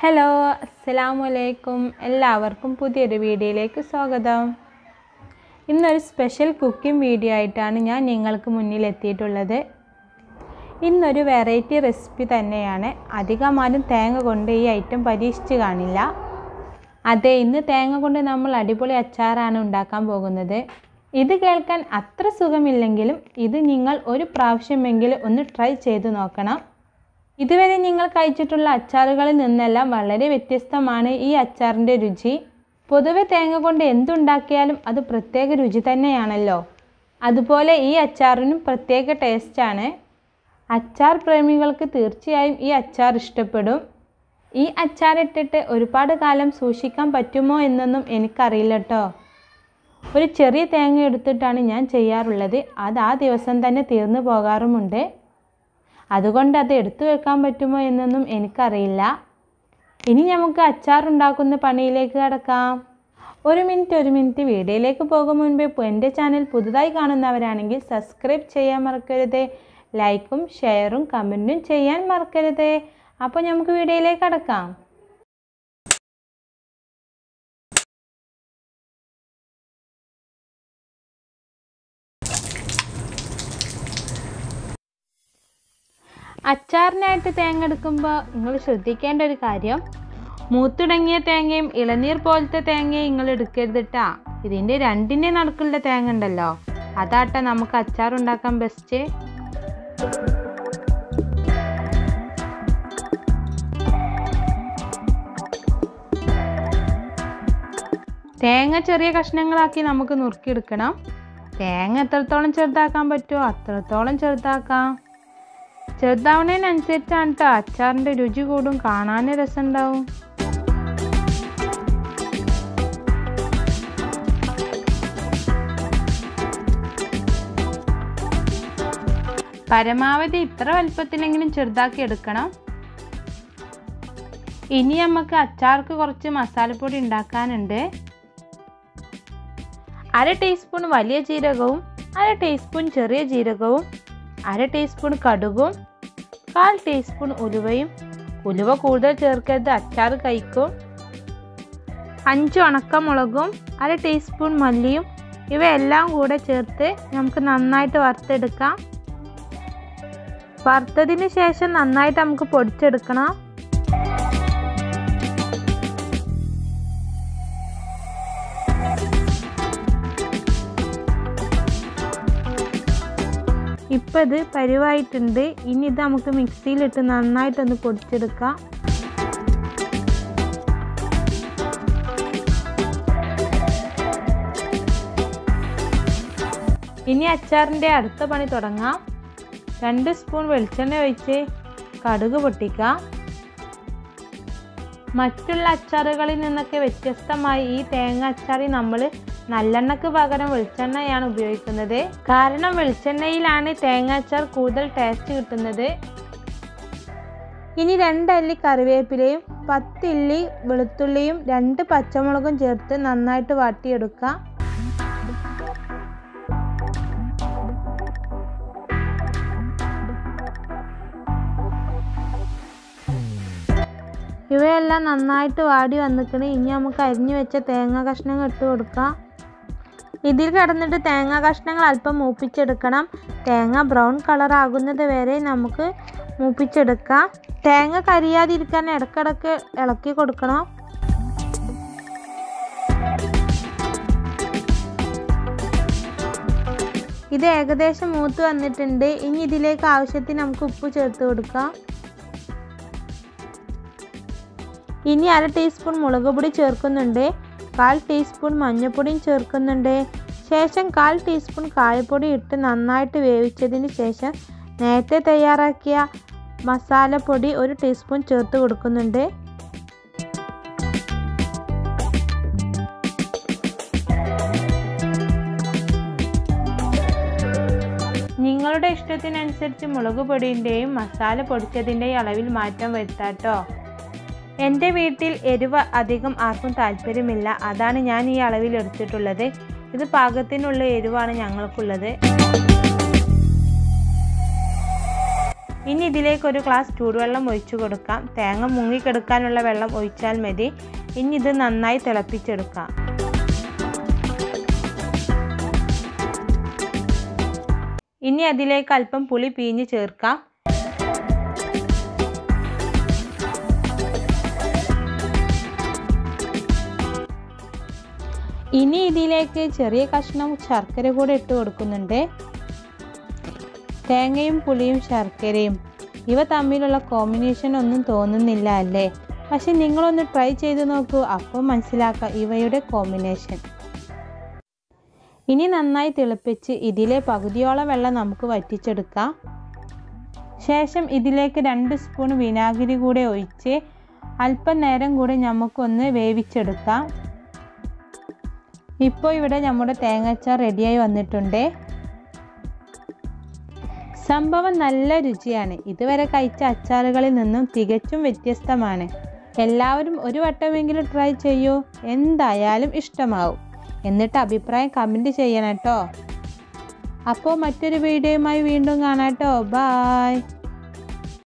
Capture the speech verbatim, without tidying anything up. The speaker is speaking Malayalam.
ഹലോ അസ്സലാമു അലൈക്കും എല്ലാവർക്കും പുതിയൊരു വീഡിയോയിലേക്ക് സ്വാഗതം. ഇന്നൊരു സ്പെഷ്യൽ കുക്കിംഗ് വീഡിയോ ആയിട്ടാണ് ഞാൻ നിങ്ങൾക്ക് മുന്നിൽ എത്തിയിട്ടുള്ളത്. ഇന്നൊരു വെറൈറ്റി റെസിപ്പി തന്നെയാണ്. അധികമാരും തേങ്ങ കൊണ്ട് ഈ ഐറ്റം പരീക്ഷിച്ച് കാണില്ല. അതെ, ഇന്ന് തേങ്ങ കൊണ്ട് നമ്മൾ അടിപൊളി അച്ചാറാണ് ഉണ്ടാക്കാൻ പോകുന്നത്. ഇത് കേൾക്കാൻ അത്ര സുഖമില്ലെങ്കിലും ഇത് നിങ്ങൾ ഒരു പ്രാവശ്യമെങ്കിലും ഒന്ന് ട്രൈ ചെയ്ത് നോക്കണം. ഇതുവരെ നിങ്ങൾ കഴിച്ചിട്ടുള്ള അച്ചാറുകളിൽ നിന്നെല്ലാം വളരെ വ്യത്യസ്തമാണ് ഈ അച്ചാറിൻ്റെ രുചി. പൊതുവെ തേങ്ങ കൊണ്ട് എന്തുണ്ടാക്കിയാലും അത് പ്രത്യേക രുചി തന്നെയാണല്ലോ. അതുപോലെ ഈ അച്ചാറിനും പ്രത്യേക ടേസ്റ്റാണ്. അച്ചാർ പ്രേമികൾക്ക് തീർച്ചയായും ഈ അച്ചാർ ഇഷ്ടപ്പെടും. ഈ അച്ചാറിട്ടിട്ട് ഒരുപാട് കാലം സൂക്ഷിക്കാൻ പറ്റുമോ എന്നൊന്നും എനിക്കറിയില്ല കേട്ടോ. ഒരു ചെറിയ തേങ്ങ എടുത്തിട്ടാണ് ഞാൻ ചെയ്യാറുള്ളത്. അത് ആ ദിവസം തന്നെ തീർന്നു പോകാറുമുണ്ട്. അതുകൊണ്ട് അത് എടുത്തു വെക്കാൻ പറ്റുമോ എന്നൊന്നും എനിക്കറിയില്ല. ഇനി നമുക്ക് അച്ചാറുണ്ടാക്കുന്ന പണിയിലേക്ക് കടക്കാം. ഒരു മിനിറ്റ് ഒരു മിനിറ്റ് വീഡിയോയിലേക്ക് പോകും മുൻപേ എൻ്റെ ചാനൽ പുതുതായി കാണുന്നവരാണെങ്കിൽ സബ്സ്ക്രൈബ് ചെയ്യാൻ മറക്കരുത്. ലൈക്കും ഷെയറും കമൻറ്റും ചെയ്യാൻ മറക്കരുത്. അപ്പോൾ നമുക്ക് വീഡിയോയിലേക്ക് കടക്കാം. അച്ചാറിനായിട്ട് തേങ്ങ എടുക്കുമ്പോൾ നിങ്ങൾ ശ്രദ്ധിക്കേണ്ട ഒരു കാര്യം, മൂത്തുടങ്ങിയ തേങ്ങയും ഇളനീർ പോലത്തെ തേങ്ങയും നിങ്ങൾ എടുക്കരുത് കേട്ടാ. ഇതിൻ്റെ രണ്ടിൻ്റെ നടുക്കുള്ള തേങ്ങ ഉണ്ടല്ലോ, അതാട്ടെ നമുക്ക് അച്ചാർ ഉണ്ടാക്കാൻ ബെസ്റ്റ്. തേങ്ങ ചെറിയ കഷ്ണങ്ങളാക്കി നമുക്ക് നുറുക്കിയെടുക്കണം. തേങ്ങ എത്രത്തോളം ചെറുതാക്കാൻ പറ്റുമോ അത്രത്തോളം ചെറുതാക്കാം. ചെറുതാവുന്നതിനനുസരിച്ചാണ് കേട്ടോ അച്ചാറിൻ്റെ രുചി കൂടും, കാണാൻ രസമുണ്ടാവും. പരമാവധി ഇത്ര വലുപ്പത്തിലെങ്കിലും ചെറുതാക്കി എടുക്കണം. ഇനി നമുക്ക് അച്ചാർക്ക് കുറച്ച് മസാലപ്പൊടി ഉണ്ടാക്കാനുണ്ട്. അര ടീസ്പൂൺ വലിയ ജീരകവും അര ടീസ്പൂൺ ചെറിയ ജീരകവും അര ടീസ്പൂൺ കടുകും കാൽ ടീസ്പൂൺ ഉലുവയും. ഉലുവ കൂടുതൽ ചേർക്കരുത്, അച്ചാർ കഴിക്കും. അഞ്ച് ഉണക്കമുളകും അര ടീസ്പൂൺ മല്ലിയും ഇവയെല്ലാം കൂടെ ചേർത്ത് നമുക്ക് നന്നായിട്ട് വറുത്തെടുക്കാം. വറുത്തതിന് ശേഷം നന്നായിട്ട് നമുക്ക് പൊടിച്ചെടുക്കണം. ഇപ്പം ഇത് പരുവായിട്ടുണ്ട്. ഇനി ഇത് നമുക്ക് മിക്സിയിലിട്ട് നന്നായിട്ടൊന്ന് പൊടിച്ചെടുക്കാം. ഇനി അച്ചാറിൻ്റെ അടുത്ത പണി തുടങ്ങാം. രണ്ട് സ്പൂൺ വെളിച്ചെണ്ണ ഒഴിച്ച് കടുക് പൊട്ടിക്കാം. മറ്റുള്ള അച്ചാറുകളിൽ നിന്നൊക്കെ വ്യത്യസ്തമായി ഈ തേങ്ങ അച്ചാറിൽ നമ്മൾ നല്ലെണ്ണക്ക് പകരം വെളിച്ചെണ്ണയാണ് ഉപയോഗിക്കുന്നത്. കാരണം വെളിച്ചെണ്ണയിലാണ് തേങ്ങ അച്ചാർ കൂടുതൽ ടേസ്റ്റ് കിട്ടുന്നത്. ഇനി രണ്ടല്ലി കറിവേപ്പിലയും പത്തില്ലി വെളുത്തുള്ളിയും രണ്ട് പച്ചമുളകും ചേർത്ത് നന്നായിട്ട് വാട്ടിയെടുക്കാം. ഇവയെല്ലാം നന്നായിട്ട് വാടി വന്നിക്കണേ. ഇനി നമുക്ക് അരിഞ്ഞു വെച്ച തേങ്ങ കഷ്ണങ്ങൾ ഇട്ട് കൊടുക്കാം. ഇതിൽ കിടന്നിട്ട് തേങ്ങ കഷ്ണങ്ങൾ അല്പം മൂപ്പിച്ചെടുക്കണം. തേങ്ങ ബ്രൗൺ കളർ ആകുന്നത് വരെ നമുക്ക് മൂപ്പിച്ചെടുക്കാം. തേങ്ങ കരിയാതിരിക്കാൻ ഇടയ്ക്കിടയ്ക്ക് ഇളക്കി കൊടുക്കണം. ഇത് ഏകദേശം മൂത്ത് വന്നിട്ടുണ്ട്. ഇനി ഇതിലേക്ക് ആവശ്യത്തിന് നമുക്ക് ഉപ്പ് ചേർത്ത് കൊടുക്കാം. ഇനി അര ടീസ്പൂൺ മുളക് പൊടി ചേർക്കുന്നുണ്ട്. കാൽ ടീസ്പൂൺ മഞ്ഞൾപ്പൊടിയും ചേർക്കുന്നുണ്ട്. ശേഷം കാൽ ടീസ്പൂൺ കായപ്പൊടി ഇട്ട് നന്നായിട്ട് വേവിച്ചതിന് ശേഷം നേരത്തെ തയ്യാറാക്കിയ മസാലപ്പൊടി ഒരു ടീസ്പൂൺ ചേർത്ത് കൊടുക്കുന്നുണ്ട്. നിങ്ങളുടെ ഇഷ്ടത്തിനനുസരിച്ച് മുളക് പൊടിൻ്റെയും മസാല പൊടിച്ചതിൻ്റെയും അളവിൽ മാറ്റം വരുത്താട്ടോ. എൻ്റെ വീട്ടിൽ എരിവ് അധികം ആർക്കും താല്പര്യമില്ല, അതാണ് ഞാൻ ഈ അളവിൽ എടുത്തിട്ടുള്ളത്. ഇത് പാകത്തിനുള്ള എരിവാണ് ഞങ്ങൾക്കുള്ളത്. ഇനി ഇതിലേക്ക് ഒരു ഗ്ലാസ് ചൂടുവെള്ളം ഒഴിച്ചു കൊടുക്കാം. തേങ്ങ മുങ്ങിക്കെടുക്കാനുള്ള വെള്ളം ഒഴിച്ചാൽ മതി. ഇനി ഇത് നന്നായി തിളപ്പിച്ചെടുക്കാം. ഇനി അതിലേക്ക് അല്പം പുളി പിഴിഞ്ഞ് ചേർക്കാം. ഇനി ഇതിലേക്ക് ചെറിയ കഷ്ണം ശർക്കര കൂടെ ഇട്ട് കൊടുക്കുന്നുണ്ട്. തേങ്ങയും പുളിയും ശർക്കരയും ഇവ തമ്മിലുള്ള കോമ്പിനേഷൻ ഒന്നും തോന്നുന്നില്ല അല്ലേ? പക്ഷെ നിങ്ങളൊന്ന് ട്രൈ ചെയ്ത് നോക്കൂ, അപ്പോൾ മനസ്സിലാക്കാം ഇവയുടെ കോമ്പിനേഷൻ. ഇനി നന്നായി തിളപ്പിച്ച് ഇതിലെ പകുതിയോളം വെള്ളം നമുക്ക് വറ്റിച്ചെടുക്കാം. ശേഷം ഇതിലേക്ക് രണ്ട് സ്പൂൺ വിനാഗിരി കൂടെ ഒഴിച്ച് അല്പം നേരം കൂടെ നമുക്കൊന്ന് വേവിച്ചെടുക്കാം. ഇപ്പോൾ ഇവിടെ നമ്മുടെ തേങ്ങാച്ചാർ റെഡിയായി വന്നിട്ടുണ്ട്. സംഭവം നല്ല രുചിയാണ്. ഇതുവരെ കഴിച്ച അച്ചാറുകളിൽ നിന്നും തികച്ചും വ്യത്യസ്തമാണ്. എല്ലാവരും ഒരു വട്ടമെങ്കിലും ട്രൈ ചെയ്യൂ, എന്തായാലും ഇഷ്ടമാവും. എന്നിട്ട് അഭിപ്രായം കമൻറ്റ് ചെയ്യണം കേട്ടോ. അപ്പോൾ മറ്റൊരു വീഡിയോയുമായി വീണ്ടും കാണാം കേട്ടോ. ബായ്.